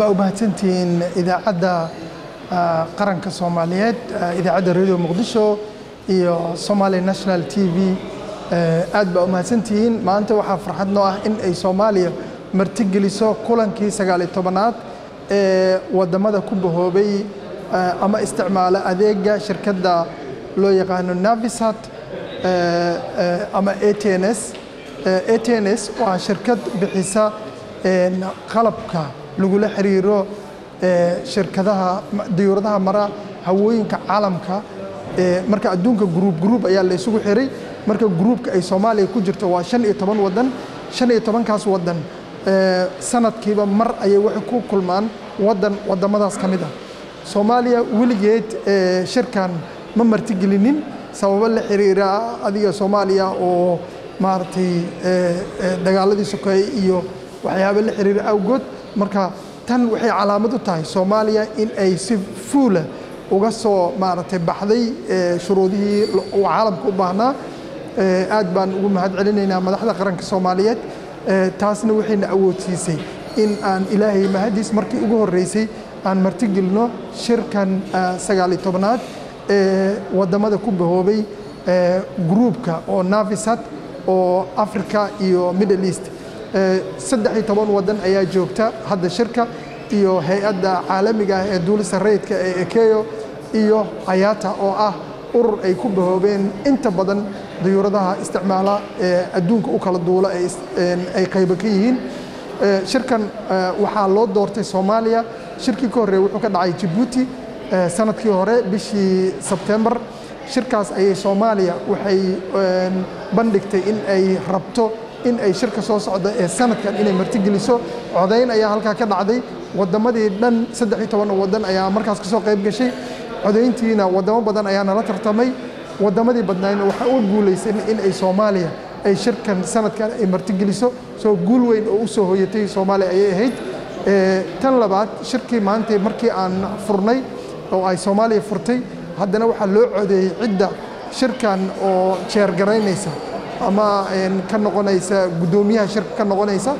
baa u mahadsantihiin idaacadda qaranka Soomaaliyeed idaacadda Radio Muqdisho iyo Somali National TV aad baa u mahadsantihiin maanta waxaa farxad noo ah in ay Soomaaliya martigeliso kulankii 19aad ee wadamada ku bahoobay ama isticmaala adeega shirkadda loo yaqaan Navisat ama ATNS waa shirkad bixisa qalabka lagula xiriiro shirkadaha diyuuradaha mara hawooyinka caalamka marka adduunka group ayaa la isugu xiray marka groupka ay Soomaaliya ku jirto waa 15 wadan 15kaas wadan sanadkiiba mar ayay wax ku kulmaan wadamadaas kamid ah Soomaaliya wiligeed shirkan ma martigelinin sabab la xiriira adiga Soomaaliya oo maartay dagaaladii sokeeye iyo waxyaabo la xiriira awgood marka tan waxay calaamad u tahay Soomaaliya in ay si fuul uga soo maartay baxday shuruudihii oo caalamku u baahnaa aad baan ugu mahad celinaynaa madaxda qaranka Soomaaliyeed taasna waxayna awoodsiisay in aan Ilaahay mahadiis markii ugu horeysay aan martigelino shirkan 19aad wadamada ku bahoobay groupka oo Navisat oo Africa iyo Middle East 13 wadan ayaa joogta hadda shirka iyo hay'adda caalamiga ah ee duulista rayidka ee ECAO iyo IATA oo ah urur ay ku bahoobeen inta badan diyuuradaha isticmaala adduunka u kala duula ay qayb ka yihiin shirkan waxaa loo doortay Soomaaliya shirkii ka horeeyay wuxuu ka dhacay Djibouti sanadkii hore bishii September shirkaas ayay Soomaaliya waxay bandhigtay in ay rabto in ay shirka soo socdo ee sanadkan inay martigeliso codeyn ayaa halka ka dhacday wadamadii dhan 13 wadan ayaa markaas ka soo qayb gashay codeyntiina wadamo badan ayaa nala tartamay wadamadii badnaayna waxa uu guuleysay in ay Soomaaliya ay shirkan sanadkan ay martigeliso soo guul weyn oo u soo hoyatay Soomaaliya ay ahayd tan labaad shirkii maanta markii aan furnay oo ay Soomaaliya furtay haddana waxa loo codeeyay cidda shirkan oo chair garaynaysa ama ka noqonaysa gudoomiyaha shirka ka noqonaysa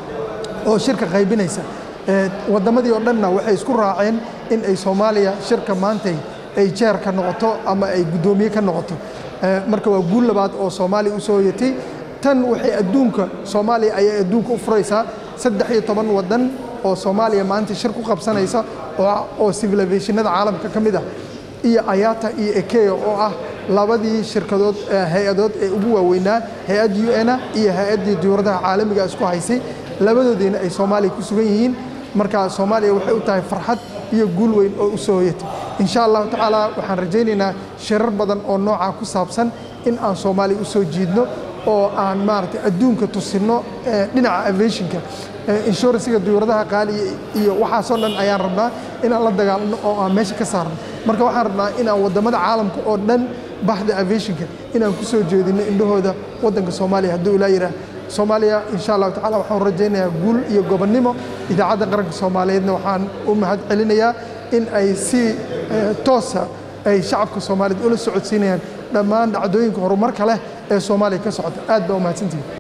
oo shirka qaybinaysa wadamadii oo dhanna waxay isku raaceen in ay Soomaaliya shirka maanta ay chair ka noqoto ama ay gudoomiye ka noqoto marka waa guul labaad oo Soomaaliya u soo yeetay tan waxay adduunka Soomaaliya ay adduunka u furaysaa 13 wadan oo Soomaaliya maanta shir ku qabsanaysa oo civil aviationada caalamka kamid ah iyo IATA iyo ECAO oo ah labadii shirkadood hay'adood ee ugu waaweynaa hay'ad UN iyo hay'adii diyuuradaha caalamiga isku haysay labadoodina ay Soomaaliya ku sugan yihiin marka Soomaaliya waxay u tahay farxad iyo guul weyn oo u soo yeetay insha Allah taala waxaan rajaynaynaa shirar badan oo nooca ku saabsan in aan Soomaaliya u soo jiidno oo aan maartay adduunka tusino dhinaca aviationka insurance-ga diyuuradaha qaali iyo waxa soo dhan ayaan rabnaa in aan la dagaalano oo aan meesha ka saarno marka waxaan rabnaa in aan wadamada caalamka oo dhan baxda aviationka in aan ku soo jeedino indhahooda wadanka Soomaaliya haddii uu leeyahay Soomaaliya insha Allah taala waxaan rajaynayaa guul iyo gobonnimo idaacadda qaranka Soomaaliyeedna waxaan u mahad celinayaa in ay si toosa ay shacabka Soomaaliyeed ula socodsiinayaan dhammaan dhacdooyinka horumarka leh ee Soomaaliya ka socda aad baa u mahadsantihiin